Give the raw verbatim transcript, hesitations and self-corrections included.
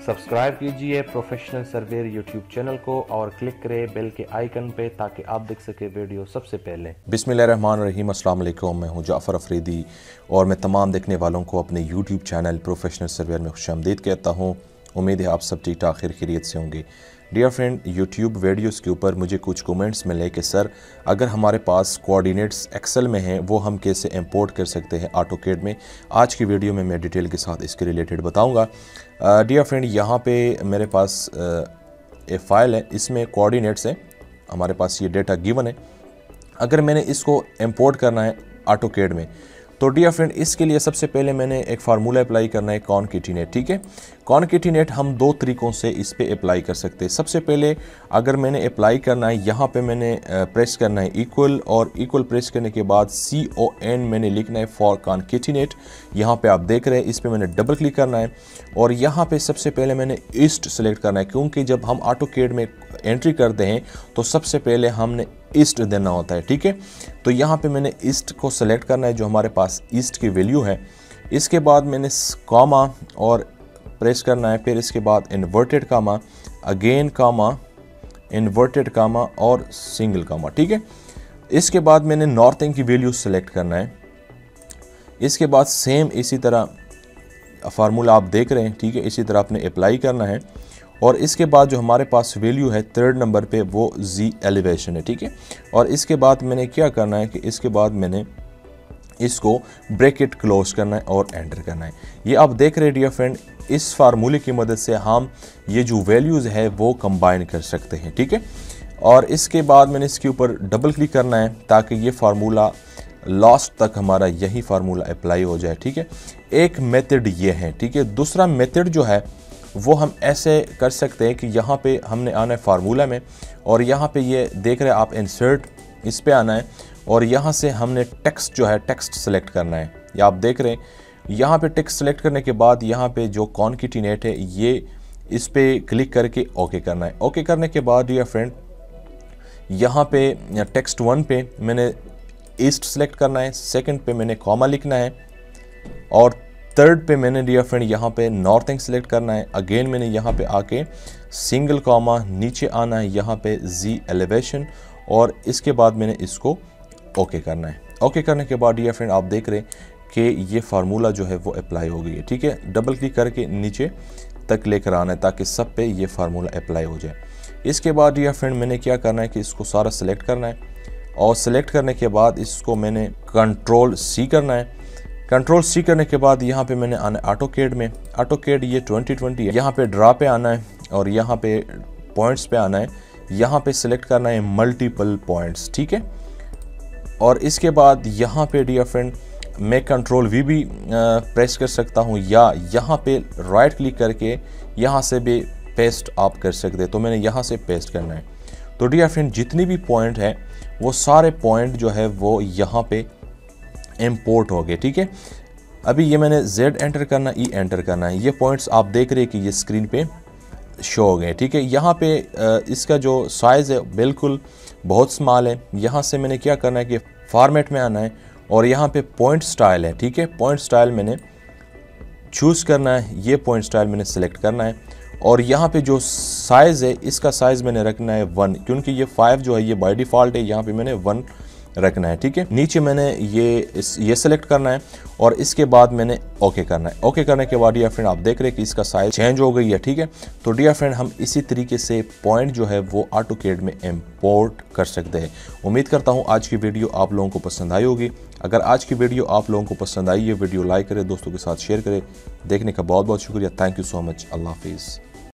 Subscribe कीजिए professional surveyor YouTube channel को और क्लिक करें बेल के आइकन पे ताकि आप देख सके वीडियो सबसे पहले। बिस्मिल्लाहिर्रहमानिर्रहीम, अस्सलाम वालेकुम। मैं हूं जाफ़र अफरीदी और मैं तमाम देखने वालों को अपने यूट्यूब चैनल प्रोफेशनल सर्वेयर में खुशामदीद कहता हूं। उम्मीद है आप सब ठीक ठाक खैरियत से होंगे। डियर फ्रेंड, यूट्यूब वीडियोस के ऊपर मुझे कुछ कमेंट्स मिले कि सर अगर हमारे पास कोऑर्डिनेट्स एक्सेल में हैं वो हम कैसे इंपोर्ट कर सकते हैं ऑटोकैड में। आज की वीडियो में मैं डिटेल के साथ इसके रिलेटेड बताऊंगा। डियर फ्रेंड, यहाँ पे मेरे पास एक फ़ाइल है, इसमें कोऑर्डिनेट्स है, हमारे पास ये डेटा गिवन है। अगर मैंने इसको इंपोर्ट करना है ऑटोकैड में तो डियर फ्रेंड इसके लिए सबसे पहले मैंने एक फार्मूला अप्लाई करना है, कॉनकेटिनेट। ठीक है, कॉनकेटिनेट हम दो तरीक़ों से इस पे अप्लाई कर सकते हैं। सबसे पहले अगर मैंने अप्लाई करना है, यहाँ पे मैंने प्रेस करना है इक्वल, और इक्वल प्रेस करने के बाद सी ओ एन मैंने लिखना है फॉर कॉनकेटिनेट। यहाँ पे आप देख रहे हैं, इस पर मैंने डबल क्लिक करना है और यहाँ पे सबसे पहले मैंने ईस्ट सेलेक्ट करना है, क्योंकि जब हम ऑटोकैड में एंट्री करते हैं तो सबसे पहले हमने ईस्ट देना होता है। ठीक है, तो यहाँ पे मैंने ईस्ट को सेलेक्ट करना है, जो हमारे पास ईस्ट की वैल्यू है। इसके बाद मैंने कॉमा और प्रेस करना है, फिर इसके बाद inverted comma, again comma, inverted comma और सिंगल कामा। ठीक है, इसके बाद मैंने नॉर्थिंग की वैल्यू सेलेक्ट करना है। इसके बाद सेम इसी तरह फार्मूला आप देख रहे हैं। ठीक है, इसी तरह आपने अप्लाई करना है और इसके बाद जो हमारे पास वैल्यू है थर्ड नंबर पे वो जी एलिवेशन है। ठीक है, और इसके बाद मैंने क्या करना है कि इसके बाद मैंने इसको ब्रैकेट क्लोज करना है और एंटर करना है। ये आप देख रहे हैं डियर फ्रेंड, इस फार्मूले की मदद से हम ये जो वैल्यूज़ है वो कंबाइन कर सकते हैं। ठीक है, और इसके बाद मैंने इसके ऊपर डबल क्लिक करना है ताकि ये फार्मूला लास्ट तक हमारा यही फार्मूला अप्लाई हो जाए। ठीक है, एक मेथड ये है। ठीक है, दूसरा मेथड जो है वो हम ऐसे कर सकते हैं कि यहाँ पे हमने आना है फार्मूला में और यहाँ पे ये देख रहे हैं आप, इंसर्ट, इस पे आना है और यहाँ से हमने टेक्स्ट जो है टेक्स्ट सेलेक्ट करना है। ये आप देख रहे हैं, यहाँ पे टेक्स्ट सेलेक्ट करने के बाद यहाँ पे जो कॉनकेटिनेट है ये इस पे क्लिक करके ओके करना है। ओके करने के बाद डियर फ्रेंड यहाँ पे टेक्स्ट वन पे मैंने ईस्ट सेलेक्ट करना है, सेकंड पे मैंने कॉमा लिखना है और थर्ड पे मैंने डियर फ्रेंड यहाँ पे नॉर्थिंग सेलेक्ट करना है। अगेन मैंने यहाँ पे आके सिंगल कॉमा, नीचे आना है यहाँ पे जी एलिवेशन और इसके बाद मैंने इसको ओके करना है। ओके करने के बाद डियर फ्रेंड आप देख रहे हैं कि ये फार्मूला जो है वो अप्लाई हो गई है। ठीक है, डबल क्लिक करके नीचे तक लेकर आना है ताकि सब पे ये फार्मूला अप्लाई हो जाए। इसके बाद डियर फ्रेंड मैंने क्या करना है कि इसको सारा सेलेक्ट करना है और सेलेक्ट करने के बाद इसको मैंने कंट्रोल सी करना है। कंट्रोल सी करने के बाद यहाँ पे मैंने आना है ऑटोकैड में। ऑटोकैड ये ट्वेंटी ट्वेंटी है, यहाँ पे ड्रा पे आना है और यहाँ पे पॉइंट्स पे आना है। यहाँ पे सिलेक्ट करना है मल्टीपल पॉइंट्स। ठीक है, और इसके बाद यहाँ पे डियर फ्रेंड मैं कंट्रोल वी भी प्रेस कर सकता हूँ या यहाँ पे राइट क्लिक करके यहाँ से भी पेस्ट आप कर सकते हैं। तो मैंने यहाँ से पेस्ट करना है। तो डियर फ्रेंड जितनी भी पॉइंट है वो सारे पॉइंट जो है वो यहाँ पे इंपोर्ट हो गए। ठीक है, अभी ये मैंने Z एंटर करना, E एंटर करना है। ये पॉइंट्स आप देख रहे हैं कि ये स्क्रीन पे शो हो गए। ठीक है, यहाँ पे इसका जो साइज़ है बिल्कुल बहुत स्मॉल है। यहाँ से मैंने क्या करना है कि फॉर्मेट में आना है और यहाँ पे पॉइंट स्टाइल है। ठीक है, पॉइंट स्टाइल मैंने चूज़ करना है, ये पॉइंट स्टाइल मैंने सेलेक्ट करना है और यहाँ पे जो साइज़ है इसका साइज़ मैंने रखना है वन, क्योंकि ये फाइव जो है ये बाय डिफ़ॉल्ट है, यहाँ पे मैंने वन रखना है। ठीक है, नीचे मैंने ये इस ये सेलेक्ट करना है और इसके बाद मैंने ओके करना है। ओके करने के बाद डियर फ्रेंड आप देख रहे हैं कि इसका साइज चेंज हो गई है। ठीक है, तो डियर फ्रेंड हम इसी तरीके से पॉइंट जो है वो ऑटोकैड में इंपोर्ट कर सकते हैं। उम्मीद करता हूँ आज की वीडियो आप लोगों को पसंद आई होगी। अगर आज की वीडियो आप लोगों को पसंद आई है, वीडियो लाइक करें, दोस्तों के साथ शेयर करें। देखने का बहुत बहुत शुक्रिया। Thank you so much. अल्लाह हाफिज़।